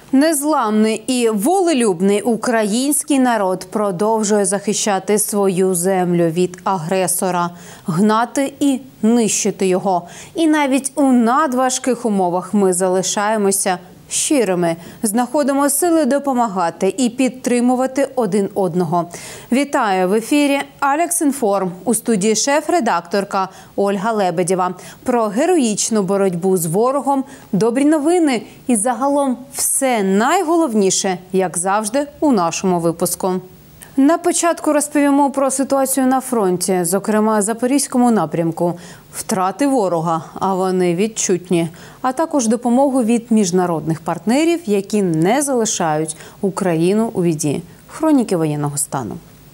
Незламний і волелюбний український народ продовжує захищати свою землю від агресора, гнати і нищити його. І навіть у надважких умовах ми залишаємося щирими, знаходимо сили допомагати і підтримувати один одного. Вітаю в ефірі «Алекс-Інформ», у студії шеф-редакторка Ольга Лебедєва. Про героїчну боротьбу з ворогом, добрі новини і загалом все найголовніше, як завжди, у нашому випуску. На початку розповімо про ситуацію на фронті, зокрема Запорізькому напрямку. Втрати ворога, а вони відчутні. А також допомогу від міжнародних партнерів, які не залишають Україну у біді. Хроніки воєнного стану.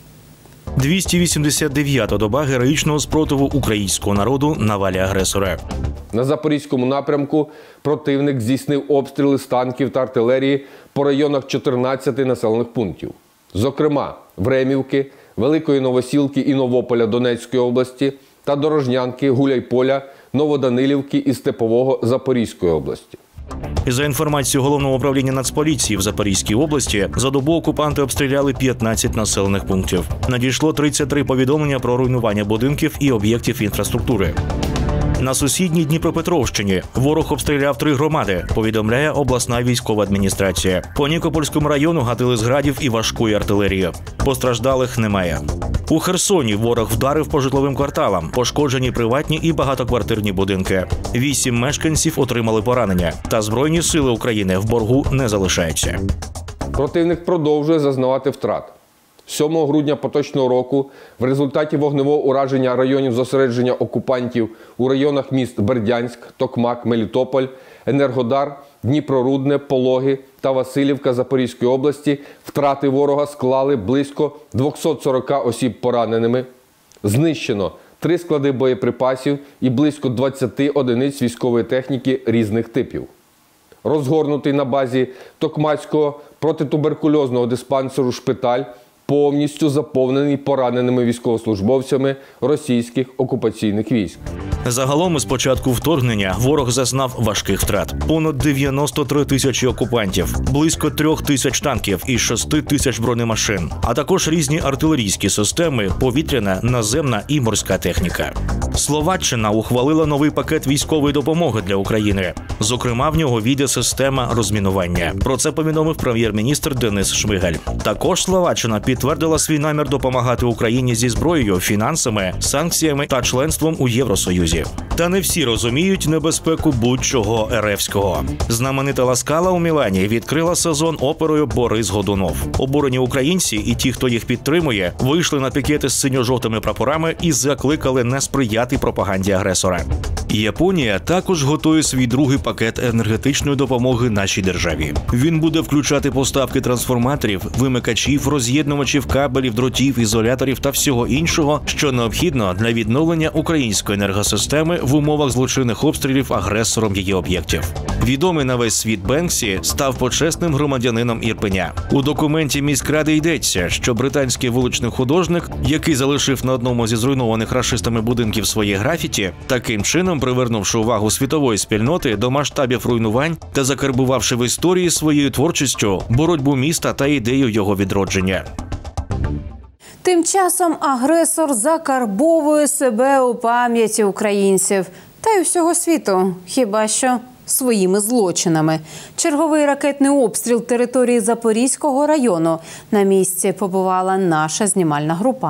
289-та доба героїчного спротиву українського народу навалі агресора. На Запорізькому напрямку противник здійснив обстріли з танків та артилерії по районах 14 населених пунктів. Зокрема, Времівки, Великої Новосілки і Новополя Донецької області та Дорожнянки, Гуляйполя, Новоданилівки і Степового Запорізької області. За інформацією Головного управління Нацполіції в Запорізькій області, за добу окупанти обстріляли 15 населених пунктів. Надійшло 33 повідомлення про руйнування будинків і об'єктів інфраструктури. На сусідній Дніпропетровщині ворог обстріляв 3 громади, повідомляє обласна військова адміністрація. По Нікопольському району гатили з градів і важкої артилерії. Постраждалих немає. У Херсоні ворог вдарив по житловим кварталам, пошкоджені приватні і багатоквартирні будинки. 8 мешканців отримали поранення. Та Збройні сили України в боргу не залишаються. Противник продовжує зазнавати втрат. 7 грудня поточного року в результаті вогневого ураження районів зосередження окупантів у районах міст Бердянськ, Токмак, Мелітополь, Енергодар, Дніпрорудне, Пологи та Василівка Запорізької області втрати ворога склали близько 240 осіб пораненими. Знищено 3 склади боєприпасів і близько 20 одиниць військової техніки різних типів. Розгорнутий на базі Токмацького протитуберкульозного диспансеру шпиталь повністю заповнений пораненими військовослужбовцями російських окупаційних військ. Загалом із початку вторгнення ворог зазнав важких втрат. Понад 93 тисячі окупантів, близько 3 тисяч танків і 6 тисяч бронемашин, а також різні артилерійські системи, повітряна, наземна і морська техніка. Словаччина ухвалила новий пакет військової допомоги для України. Зокрема, в нього війде система розмінування. Про це повідомив прем'єр-міністр Денис Шмигаль. Також Словаччина підтвердила свій намір допомагати Україні зі зброєю, фінансами, санкціями та членством у Євросоюзі. Та не всі розуміють небезпеку будь-чого ерефського. Знаменита Ла Скала у Мілані відкрила сезон оперою «Борис Годунов». Обурені українці і ті, хто їх підтримує, вийшли на пікети з синьо-жовтими прапорами і закликали не сприяти пропаганді агресора. Японія також готує свій другий пакет енергетичної допомоги нашій державі. Він буде включати поставки трансформаторів, вимикачів, роз'єднувачів, кабелів, дротів, ізоляторів та всього іншого, що необхідно для відновлення української енергосистеми в умовах злочинних обстрілів агресором її об'єктів. Відомий на весь світ Бенксі став почесним громадянином Ірпеня. У документі міськради йдеться, що британський вуличний художник, який залишив на одному зі зруйнованих рашистами будинків свої графіті, таким чином привернувши увагу світової спільноти до масштабів руйнувань та закарбувавши в історії своєю творчістю боротьбу міста та ідею його відродження. Тим часом агресор закарбовує себе у пам'яті українців та й усього світу, хіба що своїми злочинами. Черговий ракетний обстріл території Запорізького району. На місці побувала наша знімальна група.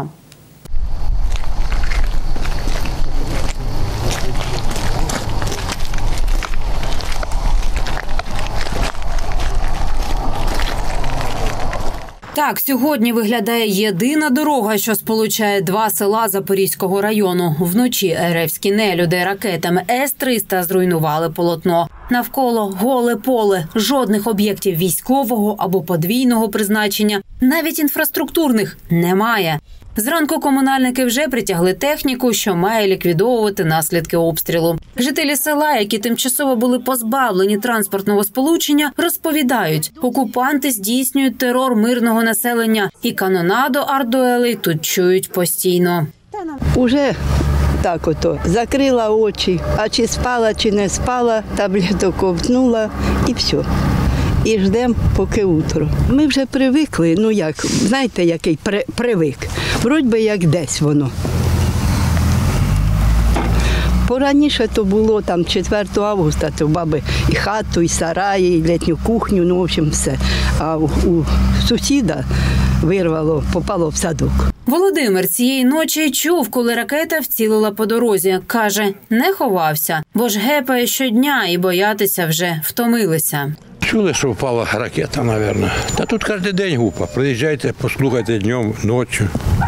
Так, сьогодні виглядає єдина дорога, що сполучає 2 села Запорізького району. Вночі ерефські нелюди ракетами С-300 зруйнували полотно. Навколо голе поле, жодних об'єктів військового або подвійного призначення, навіть інфраструктурних, немає. Зранку комунальники вже притягли техніку, що має ліквідовувати наслідки обстрілу. Жителі села, які тимчасово були позбавлені транспортного сполучення, розповідають, окупанти здійснюють терор мирного населення і канонаду артдуелей тут чують постійно. Уже так ото, закрила очі, а чи спала, чи не спала, таблеток ковтнула і все. і ждемо, поки утро. Ми вже привикли, ну як, знаєте, який привик. Вроді би як десь воно. Пораніше то було там 4 августа, то баби і хату, і сараї, і літню кухню, ну, в общем, все. А у сусіда вирвало, попало в садок. Володимир цієї ночі чув, коли ракета вцілила по дорозі. Каже, не ховався, бо ж гепає щодня і боятися вже втомилися. Чули, що впала ракета, мабуть. Та тут кожен день гупа. Приїжджайте, послухайте днем, ночі.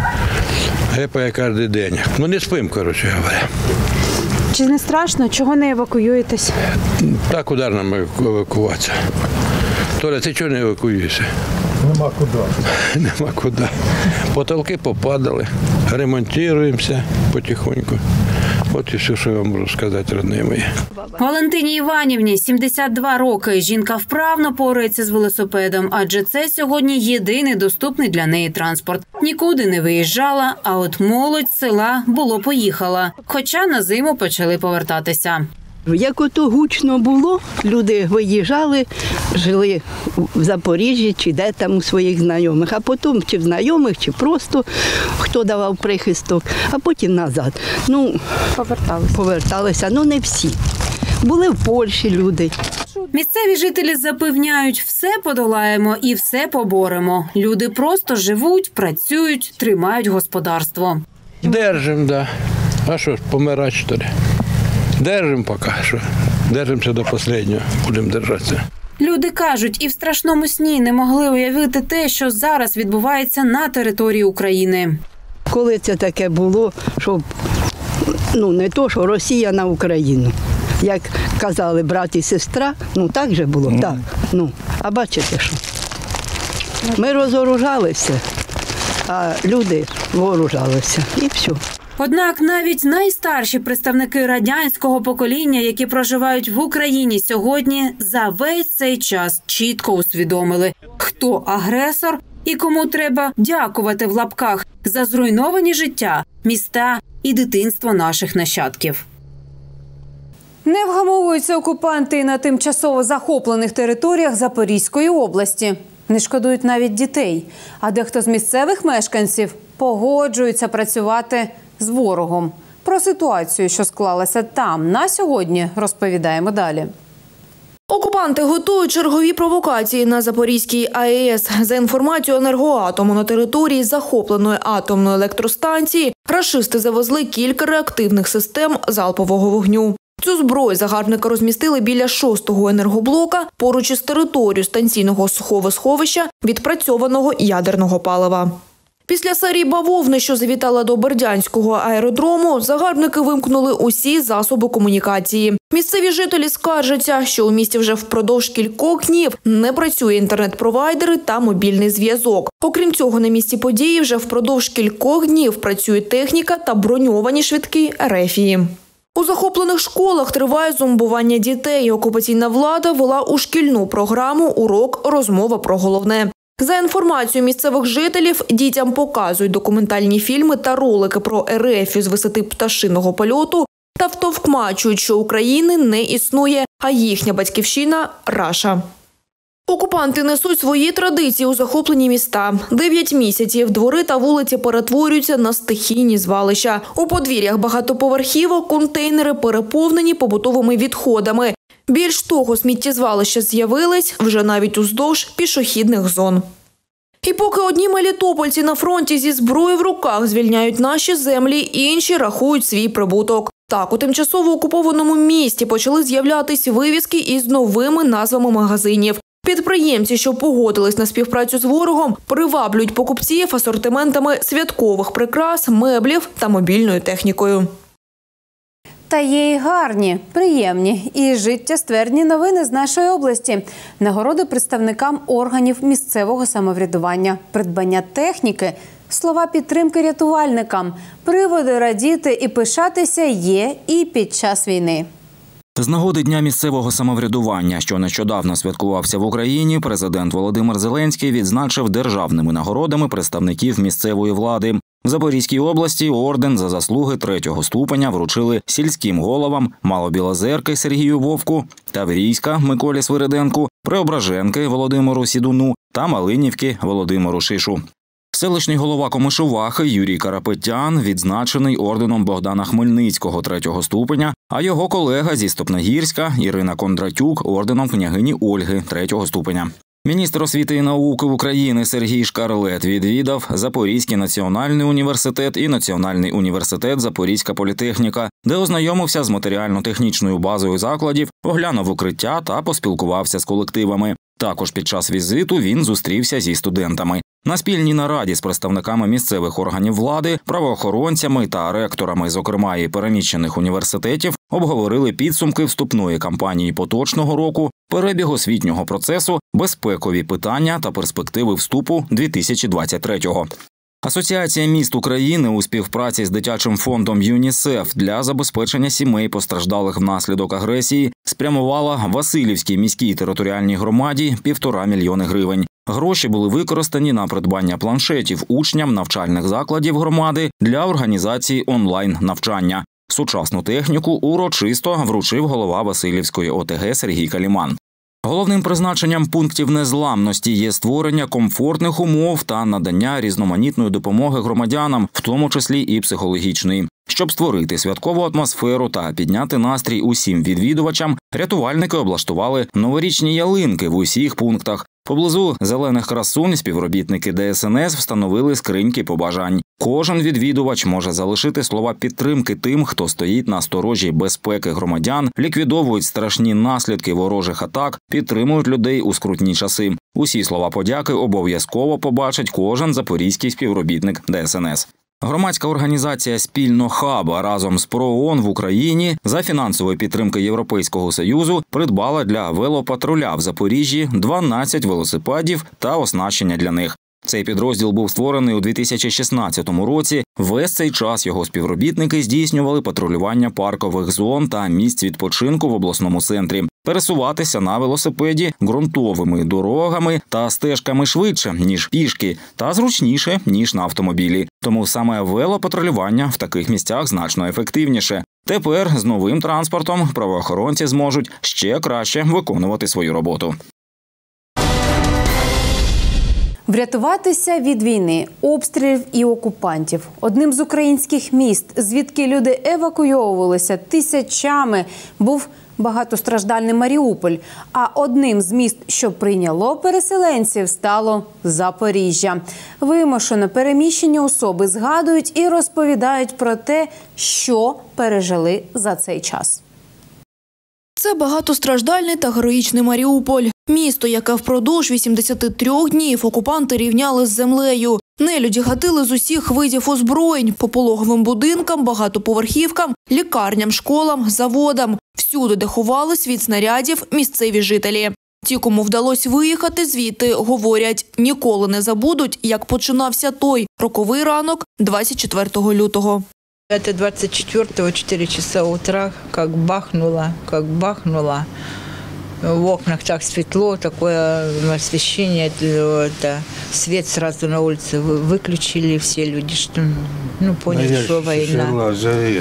Гепає кожен день. Ну не спимо, коротше говоря. Чи не страшно? Чого не евакуюєтесь? Так, куди нам евакуватися? Толя, ти чого не евакуюєшся? Нема куди. Нема куди. Потолки попадали, ремонтуємося потихоньку. От і все, що я вам можу сказати, родні мої. Валентині Іванівні 72 роки. Жінка вправно порається з велосипедом, адже це сьогодні єдиний доступний для неї транспорт. Нікуди не виїжджала, а от молодь з села поїхала. Хоча на зиму почали повертатися. Як ото гучно було, люди виїжджали, жили в Запоріжжі чи де там у своїх знайомих, а потім чи в знайомих, чи просто хто давав прихисток, а потім назад. Ну, поверталися, ну не всі. Були в Польщі люди. Місцеві жителі запевняють, все подолаємо і все поборемо. Люди просто живуть, працюють, тримають господарство. Держимо, да. А що ж, помирати, що ли? Держимо поки що. Держимося до останнього. Будемо держатися. Люди кажуть, і в страшному сні не могли уявити те, що зараз відбувається на території України. Коли це таке було, щоб, ну не то, що Росія на Україну. Як казали брат і сестра, ну так же було, так. Ну, а бачите що? Ми розоружалися, а люди вооружалися. І все. Однак навіть найстарші представники радянського покоління, які проживають в Україні сьогодні, за весь цей час чітко усвідомили, хто агресор і кому треба дякувати в лапках за зруйновані життя, міста і дитинство наших нащадків. Не вгамовуються окупанти на тимчасово захоплених територіях Запорізької області. Не шкодують навіть дітей, а дехто з місцевих мешканців погоджується працювати з ворогом. Про ситуацію, що склалася там на сьогодні, розповідаємо далі. Окупанти готують чергові провокації на Запорізькій АЕС. За інформацією Енергоатому, на території захопленої атомної електростанції рашисти завезли кілька реактивних систем залпового вогню. Цю зброю загарбники розмістили біля 6-го енергоблока поруч із територією станційного сухого сховища відпрацьованого ядерного палива. Після серії бавовни, що завітала до Бердянського аеродрому, загарбники вимкнули усі засоби комунікації. Місцеві жителі скаржаться, що у місті вже впродовж кількох днів не працює інтернет-провайдери та мобільний зв'язок. Окрім цього, на місці події вже впродовж кількох днів працює техніка та броньовані швидкі РФії. У захоплених школах триває зомбування дітей. Окупаційна влада вела у шкільну програму урок «Розмова про головне». За інформацією місцевих жителів, дітям показують документальні фільми та ролики про РФ з висоти пташиного польоту та втовкмачують, що України не існує, а їхня батьківщина – Раша. Окупанти несуть свої традиції у захоплені міста. 9 місяців двори та вулиці перетворюються на стихійні звалища. У подвір'ях багатоповерхівок контейнери переповнені побутовими відходами. Більш того, сміттєзвалища з'явились вже навіть уздовж пішохідних зон. І поки одні мелітопольці на фронті зі зброєю в руках звільняють наші землі, інші рахують свій прибуток. Так, у тимчасово окупованому місті почали з'являтись вивіски із новими назвами магазинів. Підприємці, що погодились на співпрацю з ворогом, приваблюють покупців асортиментами святкових прикрас, меблів та мобільною технікою. Та є й гарні, приємні і життєстверні новини з нашої області. Нагороди представникам органів місцевого самоврядування, придбання техніки, слова підтримки рятувальникам, приводи радіти і пишатися є і під час війни. З нагоди Дня місцевого самоврядування, що нещодавно святкувався в Україні, президент Володимир Зеленський відзначив державними нагородами представників місцевої влади. В Запорізькій області орден за заслуги 3-го ступеня вручили сільським головам Малобілозерки Сергію Вовку, Таврійська Миколі Свириденку, Преображенки Володимиру Сідуну та Малинівки Володимиру Шишу. Селищний голова Комишувахи Юрій Карапетян відзначений орденом Богдана Хмельницького 3-го ступеня, а його колега зі Стопногірська Ірина Кондратюк орденом княгині Ольги 3-го ступеня. Міністр освіти і науки України Сергій Шкарлет відвідав Запорізький національний університет і Національний університет Запорізька політехніка, де ознайомився з матеріально-технічною базою закладів, оглянув укриття та поспілкувався з колективами. Також під час візиту він зустрівся зі студентами. На спільній нараді з представниками місцевих органів влади, правоохоронцями та ректорами, зокрема і переміщених університетів, обговорили підсумки вступної кампанії поточного року, перебіг освітнього процесу, безпекові питання та перспективи вступу 2023-го. Асоціація міст України у співпраці з дитячим фондом ЮНІСЕФ для забезпечення сімей, постраждалих внаслідок агресії, спрямувала Василівській міській територіальній громаді 1,5 мільйони гривень. Гроші були використані на придбання планшетів учням навчальних закладів громади для організації онлайн-навчання. Сучасну техніку урочисто вручив голова Василівської ОТГ Сергій Каліман. Головним призначенням пунктів незламності є створення комфортних умов та надання різноманітної допомоги громадянам, в тому числі і психологічної. Щоб створити святкову атмосферу та підняти настрій усім відвідувачам, рятувальники облаштували новорічні ялинки в усіх пунктах. Поблизу зелених красунь співробітники ДСНС встановили скриньки побажань. Кожен відвідувач може залишити слова підтримки тим, хто стоїть на сторожі безпеки громадян, ліквідовують страшні наслідки ворожих атак, підтримують людей у скрутні часи. Усі слова подяки обов'язково побачить кожен запорізький співробітник ДСНС. Громадська організація «Спільно Хаб» разом з ПРООН в Україні за фінансової підтримки Європейського Союзу придбала для велопатруля в Запоріжжі 12 велосипедів та оснащення для них. Цей підрозділ був створений у 2016 році. Весь цей час його співробітники здійснювали патрулювання паркових зон та місць відпочинку в обласному центрі. Пересуватися на велосипеді ґрунтовими дорогами та стежками швидше, ніж пішки, та зручніше, ніж на автомобілі. Тому саме велопатрулювання в таких місцях значно ефективніше. Тепер з новим транспортом правоохоронці зможуть ще краще виконувати свою роботу. Врятуватися від війни, обстрілів і окупантів. Одним з українських міст, звідки люди евакуйовувалися тисячами, був багатостраждальний Маріуполь. А одним з міст, що прийняло переселенців, стало Запоріжжя. Вимушено переміщені особи згадують і розповідають про те, що пережили за цей час. Це багатостраждальний та героїчний Маріуполь. Місто, яке впродовж 83 днів окупанти рівняли з землею. Нелюді гатили з усіх видів озброєнь – по пологовим будинкам, багатоповерхівкам, лікарням, школам, заводам. Всюди, де ховались від снарядів місцеві жителі. Ті, кому вдалося виїхати звідти, говорять, ніколи не забудуть, як починався той роковий ранок 24 лютого. Это 24-го, 4 часа утра, как бахнуло. В окнах так светло, такое освещение, это свет сразу на улице выключили все люди, что поняли, что война.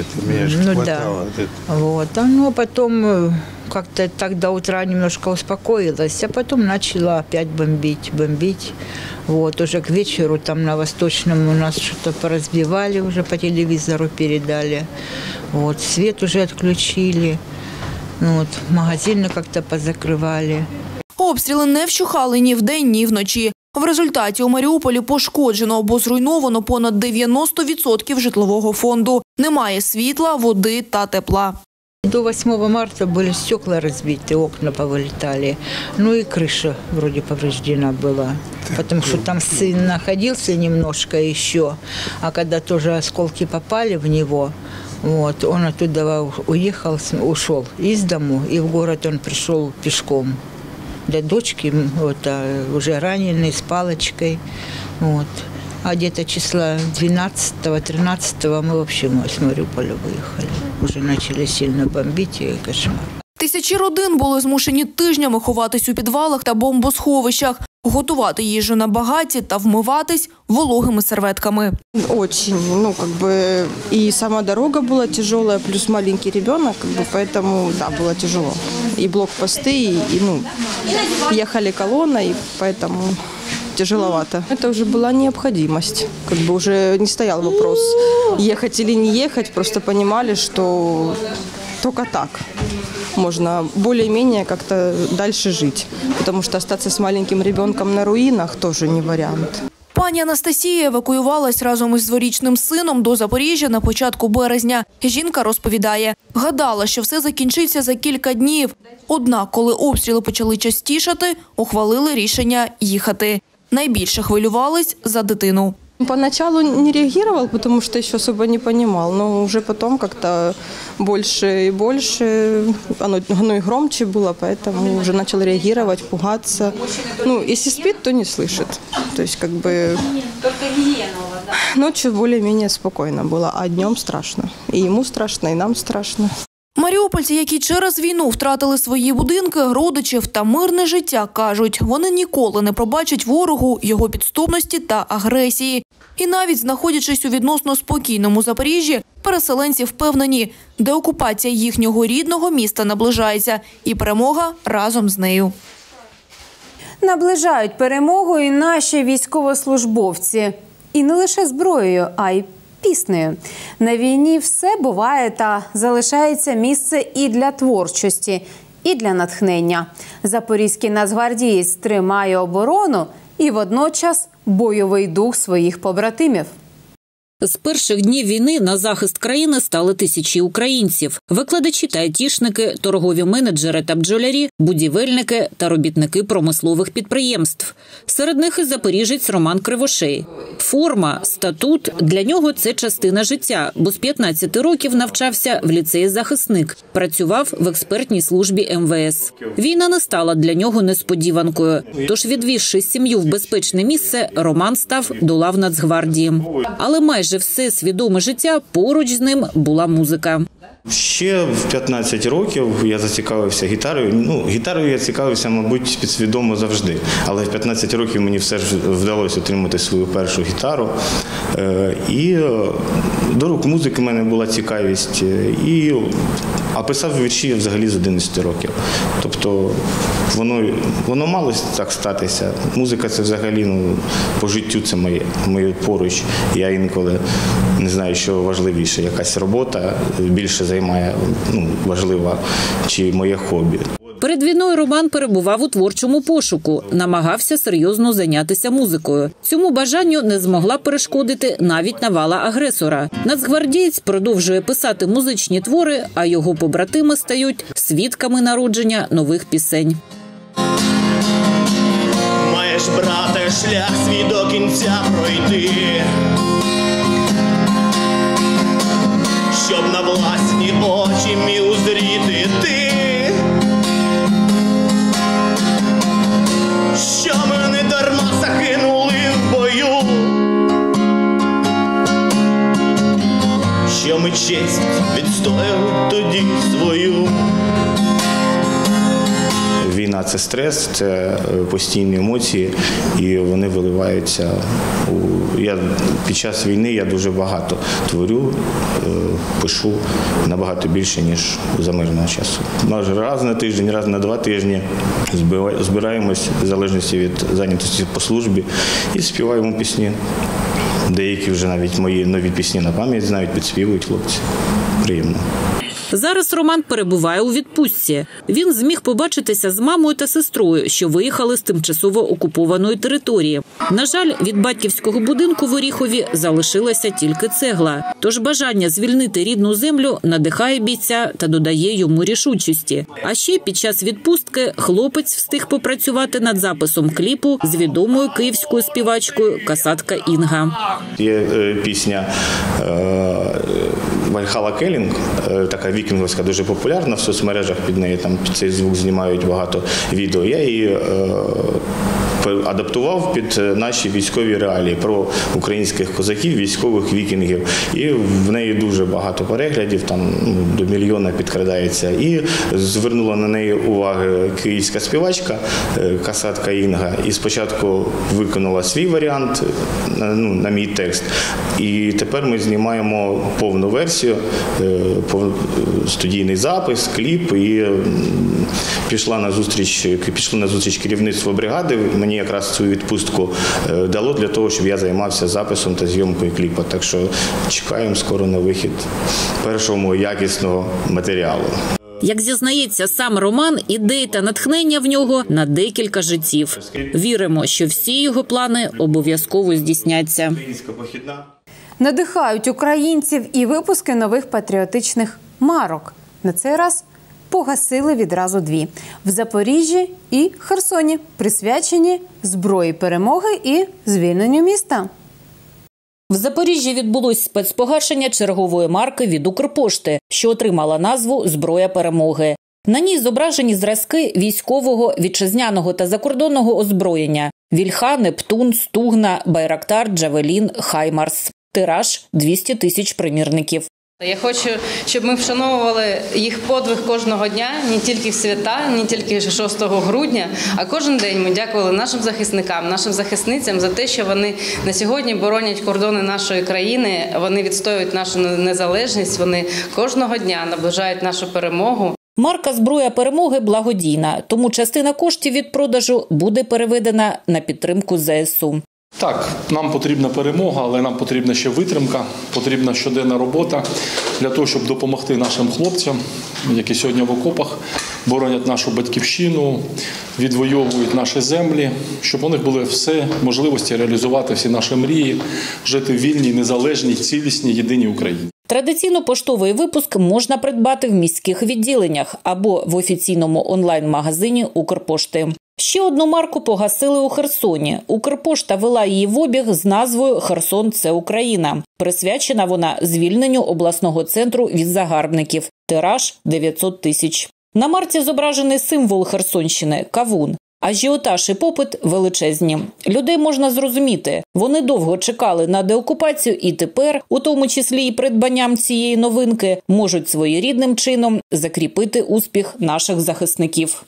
Вот. А потом как-то так до утра немножко успокоилась, а потом начала опять бомбить. Вот, уже к вечеру там на Восточном у нас что-то поразбивали, уже по телевизору передали. Вот, свет уже отключили. Вот, магазины как-то позакривали. Обстріли не вщухали ні вдень, ні вночі. В результаті у Маріуполі пошкоджено або зруйновано понад 90% житлового фонду. Немає світла, води та тепла. До 8 марта были стекла разбиты, окна повылетали. Ну и крыша вроде повреждена была. Потому что там сын находился немножко еще. А когда тоже осколки попали в него, вот, он оттуда уехал, ушел из дому. И в город он пришел пешком. Для дочки вот, уже раненый, с палочкой. Вот. А где-то числа 12-13 мы вообще с Маріуполя виїхали. Уже почали сильно бомбити і кошмар. Тисячі родин були змушені тижнями ховатись у підвалах та бомбосховищах. готувати їжу на багаті та вмиватись вологими серветками. Очень, и сама дорога была тяжелая, плюс маленький ребенок, поэтому, да, было тяжело. И блокпосты, ехали колонной, поэтому тяжеловато. Это уже была необходимость, уже не стоял вопрос, ехать или не ехать, просто понимали, что только так можно более-менее как-то дальше жить, потому что остаться с маленьким ребенком на руинах тоже не вариант. Пані Анастасія евакуювалась разом із дворічним сином до Запоріжжя на початку березня. Жінка розповідає, гадала, що все закінчиться за кілька днів. Однак, коли обстріли почали частішати, ухвалили рішення їхати. Найбільше хвилювались за дитину. Поначалу не реагировал, потому что еще особо не понимал, но уже потом как-то больше и больше, оно и громче было, поэтому уже начал реагировать, пугаться. Если спит, то не слышит. То есть ночью более-менее спокойно было, а днем страшно. И ему страшно, и нам страшно. Маріупольці, які через війну втратили свої будинки, родичів та мирне життя, кажуть, вони ніколи не пробачать ворогу його підступності та агресії. І навіть знаходячись у відносно спокійному Запоріжжі, переселенці впевнені, деокупація їхнього рідного міста наближається і перемога разом з нею. Наближають перемогу і наші військовослужбовці. І не лише зброєю, а й піснею. На війні все буває та залишається місце і для творчості, і для натхнення. Запорізький нацгвардієць тримає оборону і водночас бойовий дух своїх побратимів. З перших днів війни на захист країни стали тисячі українців. Викладачі та айтішники, торгові менеджери та бджолярі, будівельники та робітники промислових підприємств. Серед них і запоріжець Роман Кривошей. Форма, статут – для нього це частина життя, бо з 15 років навчався в ліцеї «Захисник». Працював в експертній службі МВС. Війна не стала для нього несподіванкою. Тож, відвізши сім'ю в безпечне місце, Роман став до лав Нацгвардії. Але майже все свідоме життя поруч з ним була музика. Ще в 15 років я зацікавився гітарою. Гітарою я цікавився, мабуть, підсвідомо завжди. Але в 15 років мені все ж вдалося отримати свою першу гітару. І до рук музики в мене була цікавість. А писав вірші взагалі з 11 років. Тобто воно мало так статися. Музика – це взагалі по життю це моє поруч. Я інколи не знаю, що важливіше. Якась робота більше займає, важлива, чи моє хобі. Перед війною Роман перебував у творчому пошуку, намагався серйозно зайнятися музикою. Цьому бажанню не змогла перешкодити навіть навала агресора. Нацгвардієць продовжує писати музичні твори, а його побратими стають свідками народження нових пісень. Маєш, брате, шлях свій до кінця пройти, щоб на власні очі міг узріти ти, що ми не дарма загинули в бою, що ми честь відстояли тоді свою. Війна – це стрес, це постійні емоції, і вони виливаються. Під час війни я дуже багато творю, пишу набагато більше, ніж за мирного часу. Може, раз на тиждень, раз на 2 тижні збираємось, в залежності від зайнятості по службі, і співаємо пісні. Деякі вже навіть мої нові пісні на пам'ять знають, підспівують хлопці. Приємно. Зараз Роман перебуває у відпустці. Він зміг побачитися з мамою та сестрою, що виїхали з тимчасово окупованої території. На жаль, від батьківського будинку в Оріхові залишилася тільки цегла. Тож бажання звільнити рідну землю надихає бійця та додає йому рішучості. А ще під час відпустки хлопець встиг попрацювати над записом кліпу з відомою київською співачкою «Касатка Інга». Є пісня «Вальхала Келінг», така вікінговська, дуже популярна в соцмережах, під неї там під цей звук знімають багато відео. Я її адаптував під наші військові реалії про українських козаків, військових вікінгів. І в неї дуже багато переглядів, там до мільйона підкрадається. І звернула на неї увагу київська співачка, касатка Інга. І спочатку виконала свій варіант, на мій текст. І тепер ми знімаємо повну версію, студійний запис, кліп. І пішло на зустріч керівництво бригади. Мені якраз цю відпустку дало для того, щоб я займався записом та зйомкою кліпу. Так що чекаємо скоро на вихід першого якісного матеріалу. Як зізнається сам Роман, ідеї та натхнення в нього на декілька життів. Віримо, що всі його плани обов'язково здійсняться. Надихають українців і випуски нових патріотичних марок. На цей раз погасили відразу 2 – в Запоріжжі і Херсоні, присвячені зброї перемоги і звільненню міста. В Запоріжжі відбулось спецпогашення чергової марки від Укрпошти, що отримала назву «Зброя перемоги». На ній зображені зразки військового, вітчизняного та закордонного озброєння – Вільха, Нептун, Стугна, Байрактар, Джавелін, Хаймарс. Тираж – 200 тисяч примірників. Я хочу, щоб ми вшановували їх подвиг кожного дня, не тільки в свята, не тільки 6 грудня, а кожен день ми дякували нашим захисникам, нашим захисницям за те, що вони на сьогодні боронять кордони нашої країни, вони відстоюють нашу незалежність, вони кожного дня наближають нашу перемогу. Марка «Зброя перемоги» благодійна, тому частина коштів від продажу буде переведена на підтримку ЗСУ. Так, нам потрібна перемога, але нам потрібна ще витримка, потрібна щоденна робота для того, щоб допомогти нашим хлопцям, які сьогодні в окопах боронять нашу батьківщину, відвоюють наші землі, щоб у них були всі можливості реалізувати всі наші мрії, жити в вільній, незалежній, цілісній, єдиній Україні. Традиційно поштовий випуск можна придбати в міських відділеннях або в офіційному онлайн-магазині Укрпошти. Ще одну марку погасили у Херсоні. Укрпошта вела її в обіг з назвою «Херсон – це Україна». Присвячена вона звільненню обласного центру від загарбників. Тираж – 900 тисяч. На марці зображений символ Херсонщини – кавун. Ажіотаж і попит величезні. Людей можна зрозуміти. Вони довго чекали на деокупацію і тепер, у тому числі і придбанням цієї новинки, можуть своєрідним чином закріпити успіх наших захисників.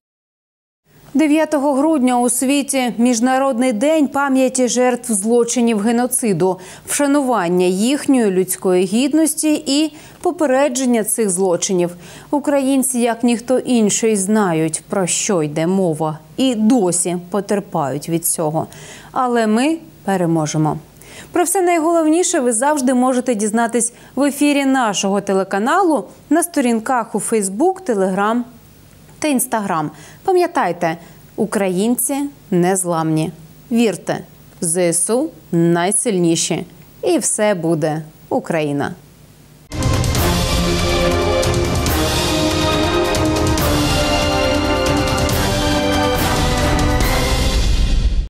9 грудня у світі – Міжнародний день пам'яті жертв злочинів геноциду, вшанування їхньої людської гідності і попередження цих злочинів. Українці, як ніхто інший, знають, про що йде мова, і досі потерпають від цього. Але ми переможемо. Про все найголовніше ви завжди можете дізнатись в ефірі нашого телеканалу, на сторінках у Фейсбук, Телеграм та Інстаграм. Пам'ятайте, українці незламні. Вірте, ЗСУ найсильніші. І все буде Україна.